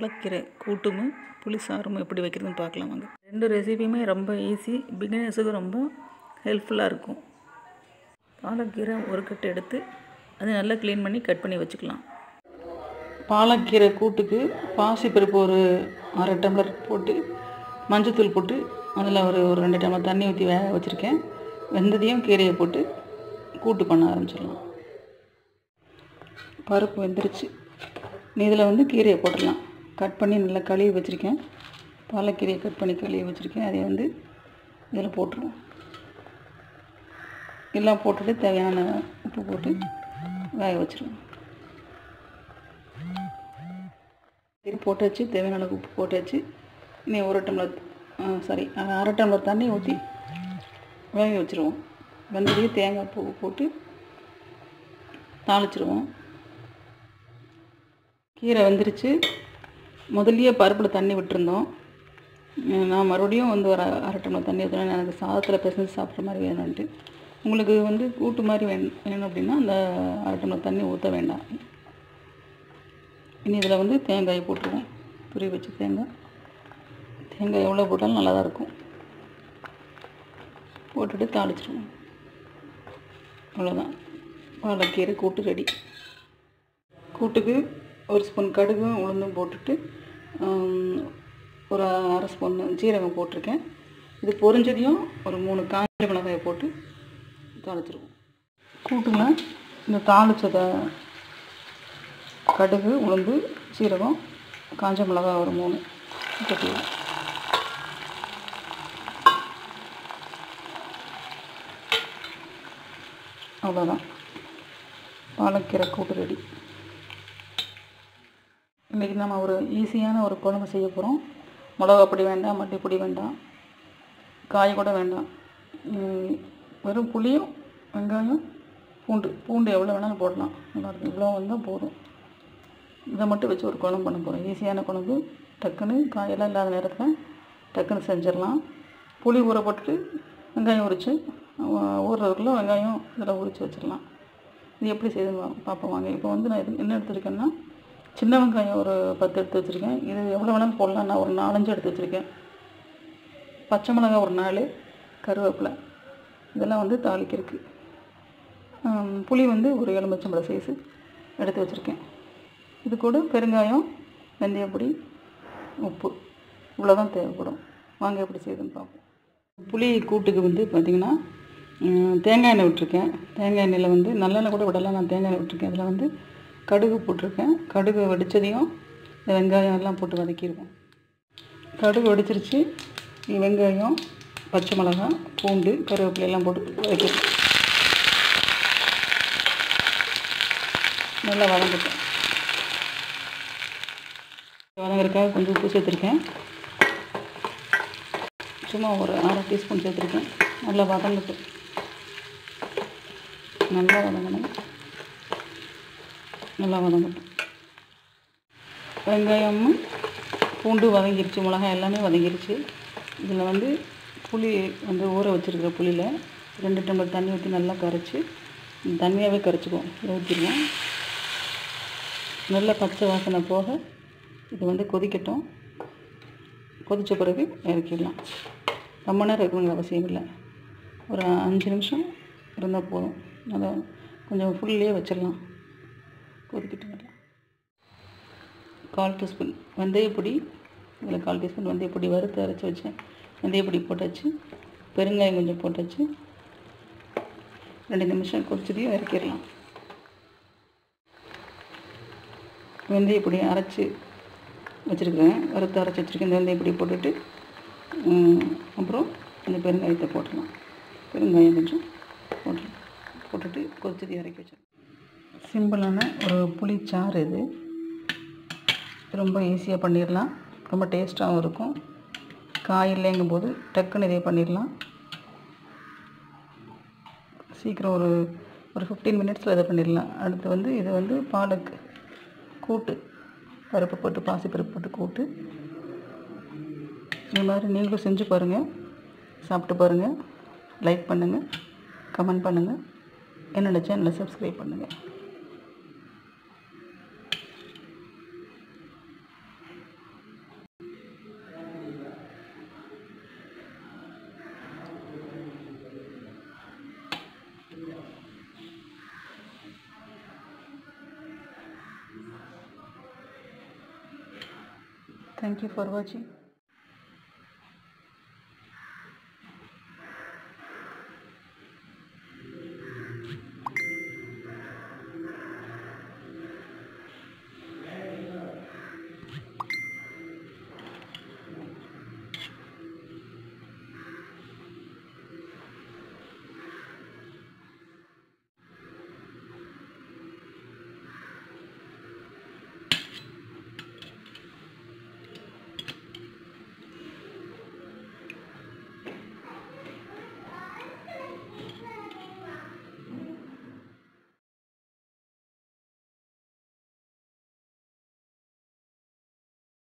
பாலக்கீரை கூட்டும் புளி சாறும் எப்படி வைக்கிறதுன்னு பார்க்கலாம் வாங்க. ரெண்டு ரெசிபியுமே ரொம்ப ஈஸி, பிகினர்ஸுக்கு ரொம்ப ஹெல்ப்ஃபுல்லாக இருக்கும். பாலக்கீரை ஒரு கட்டு எடுத்து அதை நல்லா க்ளீன் பண்ணி கட் பண்ணி வச்சுக்கலாம். பாலக்கீரை கூட்டுக்கு பாசிப்பருப்பு ஒரு 1/2 டம்ளர் போட்டு மஞ்சத்தூள் போட்டு அதில் ஒரு 2 டம்ளர் தண்ணி ஊற்றி வேக வச்சுருக்கேன். வெந்ததையும் கீரையை போட்டு கூட்டு பண்ண ஆரம்பிச்சிடலாம். பருப்பு வெந்துருச்சு. இதில் கீரையை போட்டுடலாம். கட் பண்ணி நல்லா கழுவி வச்சுருக்கேன். பாலக்கீரையை கட் பண்ணி கழுவி வச்சுருக்கேன். அதை இதில் போட்டுருவோம். எல்லாம் போட்டுட்டு தேவையான உப்பு போட்டு வேக வச்சுருவோம். இது போட்டாச்சு, தேவையான அளவு உப்பு போட்டாச்சு. இனி 1 டம்ளர் 1/2 டம்ளர் தண்ணி ஊற்றி வேக வச்சுருவோம். வெந்ததுக்கு தேங்காய் பூ போட்டு தாளிச்சிருவோம். கீரை வெந்துருச்சு. முதல்லையே பருப்பில் தண்ணி விட்டுருந்தோம். நான் மறுபடியும் ஒரு 1/2 டம்ளர் தண்ணி ஊற்றினேன். எனக்கு சாதத்தில் பிசைஞ்சு சாப்பிட்ற மாதிரி வேணும்ன்ட்டு. உங்களுக்கு கூட்டு மாதிரி வேணும் அப்படின்னா அந்த 1/2 டம்ளர் தண்ணி ஊற்ற வேண்டாம். இனி இதில் தேங்காய் போட்டுருவோம். துருவி வச்சு தேங்காய் எவ்வளோ போட்டாலும் நல்லா தான் இருக்கும். போட்டுட்டு தாளிச்சிடுவோம். அவ்வளோதான், பாலக்கீரை கூட்டு ரெடி. கூட்டுக்கு 1 ஸ்பூன் கடுகும் உளுந்தும் போட்டுட்டு ஒரு 1/2 ஸ்பூன் ஜீரகம் போட்டிருக்கேன். இது பொரிஞ்சதையும் ஒரு 3 காஞ்ச மிளகாயை போட்டு தாளிச்சிடுவோம். கூட்டுல இந்த தாளிச்சதை கடுகு உளுந்து சீரகம் காஞ்ச மிளகாய் ஒரு 3 கொட்டிடுவோம். அவ்வளோதான், பாலக்கீரை கூட்டு ரெடி. இன்றைக்கி நம்ம ஒரு ஈஸியான ஒரு குழம்பு செய்ய போகிறோம். மிளகா பொடி வேண்டாம், மல்லி பொடி வேண்டாம், காய் கூட வேண்டாம். வெறும் புளியும் வெங்காயம் பூண்டு எவ்வளோ வேணாலும் போடலாம். நல்லாயிருக்கும். இவ்வளோ வந்தால் போதும். இதை மட்டும் வச்சு ஒரு குழம்பு பண்ண போகிறோம். ஈஸியான குழம்பு. டக்குன்னு காயெல்லாம் இல்லாத நேரத்தில் டக்குன்னு செஞ்சிடலாம். புளி ஊற போட்டுட்டு வெங்காயம் உரித்து ஊறுறதுக்குள்ளே வெங்காயம் இதில் உரித்து வச்சிடலாம். இது எப்படி செய்யுதுன்னு பார்ப்போம் வாங்க. இப்போ நான் என்ன எடுத்துருக்கேன்னா, சின்ன வெங்காயம் ஒரு 10 எடுத்து வச்சுருக்கேன். இது எவ்வளோ வேணாலும் போடலாம். நான் ஒரு 4-5 எடுத்து வச்சுருக்கேன். பச்சை மிளகாய் ஒரு 4, கருவேப்பிலை இதெல்லாம் தாளிக்கிறதுக்கு. புளி ஒரு எலுமிச்சம்பழம் சைஸு எடுத்து வச்சுருக்கேன். இது கூட பெருங்காயம், வெந்தயப்பொடி, உப்பு இவ்வளோதான் தேவைப்படும். வாங்க எப்படி செய்யுதுன்னு பார்ப்போம். புளி கூட்டுக்கு பார்த்திங்கன்னா தேங்காய் எண்ணெய் விட்டுருக்கேன். தேங்காய் எண்ணெயில் நல்லெண்ணெய் கூட விடலாம். நான் தேங்காய் எண்ணெய் விட்டுருக்கேன். அதில் கடுகு போட்டிருக்கேன். கடுகு வெடித்ததையும் இந்த வெங்காயம் எல்லாம் போட்டு வதக்கிடுவோம். கடுகு வெடிச்சிருச்சு. வெங்காயம், பச்சை மிளகாய், பூண்டு, கருவேப்பிலை எல்லாம் போட்டு வதக்கிடுவோம். நல்லா வதங்கிட்டேன். வதங்கிறதுக்காக கொஞ்சம் உப்பு சேர்த்துருக்கேன். சும்மா ஒரு 1/2 டீஸ்பூன் சேர்த்துருக்கேன். நல்லா வதங்கட்டும். நல்லா வதங்கட்டும். வெங்காயமும் பூண்டு வதங்கிருச்சு, மிளகாய் எல்லாமே வதங்கிருச்சு. இதில் புளி ஊற வச்சுருக்கிற புளியில் 2 டம்ளர் தண்ணி ஊற்றி நல்லா கரைச்சி, தண்ணியாகவே கரைச்சிக்குவோம். ஊற்றிடுவோம். நல்லா பச்சை வாசனை போக இது கொதிக்கட்டும். கொதித்த பிறகு இறக்கிடலாம். ரொம்ப நேரம் இருக்கணுங்கிற அவசியம் இல்லை. ஒரு 5 நிமிஷம் இருந்தால் போதும். அதை கொஞ்சம் ஃபுல்லே வச்சிடலாம். கொதிக்கிட்டு வரலாம். 1/4 டீஸ்பூன் வெந்தயப்பொடி, இதில் 1/4 டீஸ்பூன் வெந்தயப்பொடி வறுத்து அரைச்சி வச்சேன். வெந்தயப்பொடி போட்டாச்சு. பெருங்காயம் கொஞ்சம் போட்டாச்சு. 2 நிமிஷம் கொதிச்சதையும் இறக்கிடலாம். வெந்தயப்பொடி அரைச்சி வச்சுருக்கேன். வறுத்து அரைச்சி வச்சுருக்கேன். இந்த வெந்தயப்பொடி போட்டுட்டு அப்புறம் இந்த பெருங்காயத்தை போட்டுடலாம். பெருங்காயம் கொஞ்சம் போட்டுட்டு கொதிச்சது இறக்கி வச்சிடலாம். சிம்பிளான ஒரு புளிச்சாறு. இது ரொம்ப ஈஸியாக பண்ணிடலாம். ரொம்ப டேஸ்ட்டாகவும் இருக்கும். காய் இல்லைங்கும் போது டக்குன்னு இதே பண்ணிடலாம். சீக்கிரம் ஒரு 15 மினிட்ஸில் இதை பண்ணிடலாம். அடுத்து இது பாலக் கூட்டு, பருப்பு போட்டு பாசிப்பருப்பு போட்டு கூட்டு. இந்த மாதிரி நீங்களும் செஞ்சு பாருங்கள், சாப்பிட்டு பாருங்கள். லைக் பண்ணுங்கள், கமெண்ட் பண்ணுங்கள். என்னோடய சேனலை சப்ஸ்கிரைப் பண்ணுங்கள். தேங்க்யூ ஃபார் வாட்சிங்.